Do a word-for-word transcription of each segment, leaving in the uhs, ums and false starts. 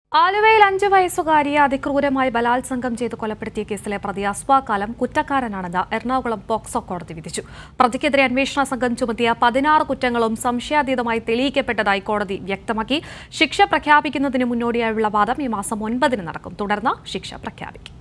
ആലുവയിൽ അഞ്ചു വയസ്സുകാരിയെ അതിക്രൂരമായി ബലാത്സംഗം ചെയ്ത് കൊലപ്പെടുത്തിയ കേസിലെ പ്രതി അസ്വാകാലം കുറ്റക്കാരനാണെന്ന് എറണാകുളം പോക്സോ കോടതി വിധിച്ചു. പ്രതിക്കെതിരെ അന്വേഷണ സംഘം ചുമത്തിയ പതിനാറ് കുറ്റങ്ങളും സംശയാതീതമായി തെളിയിക്കപ്പെട്ടതായി കോടതി വ്യക്തമാക്കി. ശിക്ഷ പ്രഖ്യാപിക്കുന്നതിന് മുന്നോടിയായുള്ള വാദം ഈ മാസം ഒൻപതിന് നടക്കും. തുടർന്ന് ശിക്ഷ പ്രഖ്യാപിക്കും.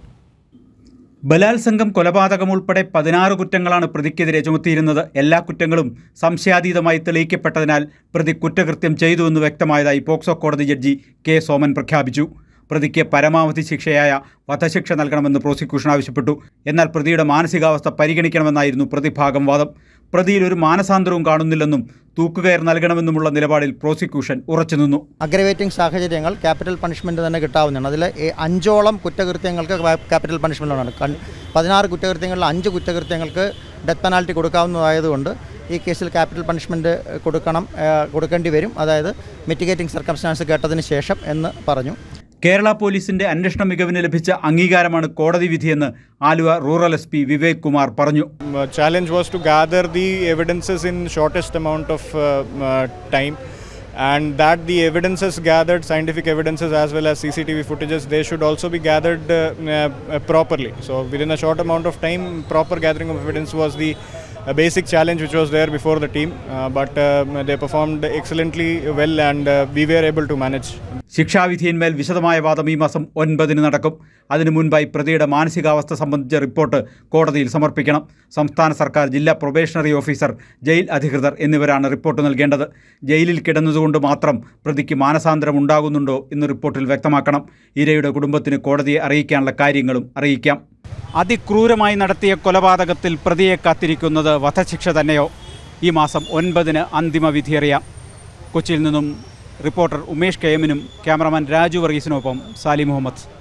ബലാത്സംഗം, കൊലപാതകം ഉൾപ്പെടെ പതിനാറ് കുറ്റങ്ങളാണ് പ്രതിക്കെതിരെ ചുമത്തിയിരുന്നത്. എല്ലാ കുറ്റങ്ങളും സംശയാതീതമായി തെളിയിക്കപ്പെട്ടതിനാൽ പ്രതി കുറ്റകൃത്യം ചെയ്തുവെന്ന് വ്യക്തമായതായി പോക്സോ കോടതി ജഡ്ജി കെ സോമൻ പ്രഖ്യാപിച്ചു. പ്രതിക്ക് പരമാവധി ശിക്ഷയായ വധശിക്ഷ നൽകണമെന്ന് പ്രോസിക്യൂഷൻ ആവശ്യപ്പെട്ടു. എന്നാൽ പ്രതിയുടെ മാനസികാവസ്ഥ പരിഗണിക്കണമെന്നായിരുന്നു പ്രതിഭാഗം വാദം. പ്രതിയിൽ ഒരു മാനസാന്തരവും കാണുന്നില്ലെന്നും തൂക്കുകയർ നൽകണമെന്നുമുള്ള നിലപാടിൽ പ്രോസിക്യൂഷൻ ഉറച്ചുനിന്നു. അഗ്രവേറ്റിംഗ് സാഹചര്യങ്ങൾ ക്യാപിറ്റൽ പണിഷ്മെൻറ്റ് തന്നെ കിട്ടാവുന്നതാണ്. അതിൽ അഞ്ചോളം കുറ്റകൃത്യങ്ങൾക്ക് ക്യാപിറ്റൽ പണിഷ്മെൻറ്റാണ്. പതിനാറ് കുറ്റകൃത്യങ്ങളിൽ അഞ്ച് കുറ്റകൃത്യങ്ങൾക്ക് ഡെത്ത് പെനാൽറ്റി കൊടുക്കാവുന്നതായതുകൊണ്ട് ഈ കേസിൽ ക്യാപിറ്റൽ പണിഷ്മെൻറ്റ് കൊടുക്കണം കൊടുക്കേണ്ടി വരും. അതായത് മിറ്റിഗേറ്റിംഗ് സർക്കംസ്റ്റാൻസ് കേട്ടതിന് ശേഷം എന്ന് പറഞ്ഞു. കേരള പോലീസിന്റെ അന്വേഷണ മികവിന് ലഭിച്ച അംഗീകാരമാണ് കോടതി വിധിയെന്ന് Aluva rural S P Vivek Kumar പറഞ്ഞു. Challenge was to gather the evidences in shortest amount of uh, uh, time, and that the evidences gathered, scientific evidences as well as C C T V footages, they should also be gathered uh, uh, properly. So within a short amount of time, proper gathering of evidence was the a basic challenge which was there before the team, uh, but uh, they performed excellently well and uh, we were able to manage. ശിക്ഷാവിധിയിന്മേൽ വിശദമായ വാദം ഈ മാസം ഒൻപതിന് നടക്കും. അതിനു മുൻപായി പ്രതിയുടെ മാനസികാവസ്ഥ സംബന്ധിച്ച റിപ്പോർട്ട് കോടതിയിൽ സമർപ്പിക്കണം. സംസ്ഥാന സർക്കാർ, ജില്ലാ പ്രൊബേഷണറി ഓഫീസർ, ജയിൽ അധികൃതർ എന്നിവരാണ് റിപ്പോർട്ട് നൽകേണ്ടത്. ജയിലിൽ കിടന്നതുകൊണ്ട് മാത്രം പ്രതിക്ക് മാനസാന്തരം ഉണ്ടാകുന്നുണ്ടോ എന്ന് റിപ്പോർട്ടിൽ വ്യക്തമാക്കണം. ഇരയുടെ കുടുംബത്തിന് കോടതിയെ അറിയിക്കാനുള്ള കാര്യങ്ങളും അറിയിക്കാം. അതിക്രൂരമായി നടത്തിയ കൊലപാതകത്തിൽ പ്രതിയെ കാത്തിരിക്കുന്നത് വധശിക്ഷ തന്നെയോ? ഈ മാസം ഒൻപതിന് അന്തിമ വിധിയറിയാം. കൊച്ചിയിൽ നിന്നും റിപ്പോർട്ടർ ഉമേഷ് കെ എമ്മിനും ക്യാമറമാൻ രാജു വർഗീസിനൊപ്പം സാലി മുഹമ്മദ്.